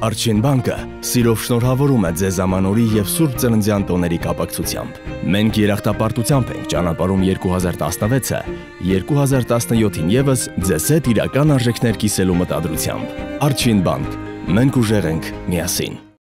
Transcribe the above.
Arçin բանկը սիրով շնորհավորում է ձեզ ամանորի և Սուրբ Ծննդյան տոների կապակցությամբ։ Մենք երախտապարտությամբ ենք ճանապարհում 2016-ը, 2017-ին ևս ձեզ հետ իրական արժեքներ կիսելու մտադրությամբ։ Arçin բանկ, մենք ուժեղ ենք միասին։